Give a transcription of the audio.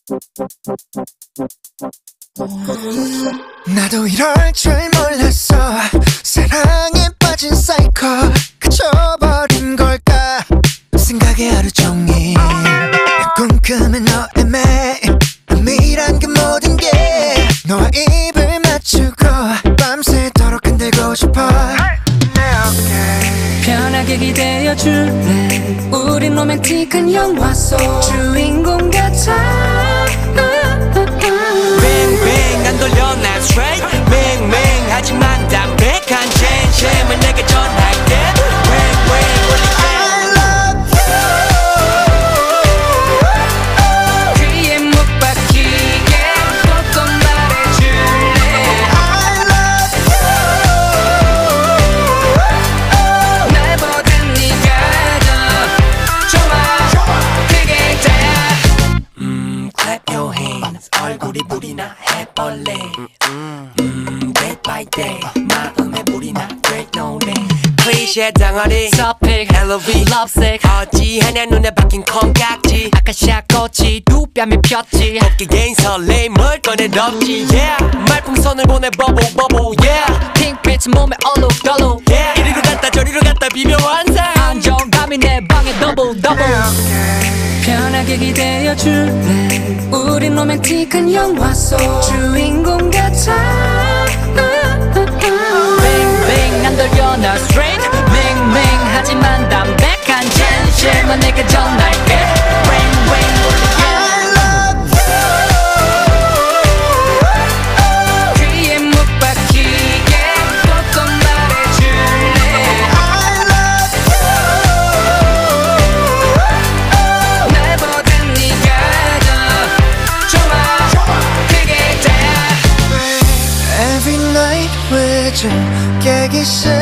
나도 이럴 줄 몰랐어. 사랑에 빠진 사이코 그쳐버린 걸까. 생각에 하루 종일 꿈꾸는 너의 매일. 은밀한 그 모든 게 너와 입을 맞추고 밤새도록 흔들고 싶어. 편하게 기대어 줄래. 우린 로맨틱한 영화 속 주인공 같아. 뱅뱅 안 돌려 난 straight 맹맹하지만 담백한 진심을 내게 전할게. 뱅뱅 올릴게. I love you. 귀에 못 박히게 꼭 말해줄래. I love you. 날보단 네가 더 좋아. 그게 다야. clap your hands. 얼굴이 불이 나 해벌레. day by day 마음에 불이 나 great 노래. 클리셰 덩어리 서픽 LOV lovesick 어찌하냐 눈에 박힌 콩깍지. 아카시아 꽃이 두 뺨에 폈지. 어깨엔 설렘을 꺼내덥지. yeah 말풍선을 보내 bubble bubble yeah 핑크빛 몸에 얼룩덜룩. yeah 이리로 갔다 저리로 갔다 비벼 환상. 안정감이 내 방에 더블 더블. 편하게 기대어 줄래. 우린 로맨틱한 영화 속 주인공 같아. 뱅뱅 안 돌려 나 straight 맹맹하지만 담백한 진심은 내게 전할게. 뱅뱅 올릴게. I love you. 귀에 못 박히게 꼭 말해줄래. I love you. 날보단 네가 더 좋아. 그게 다야. Every night 외줄 깨기 싫어.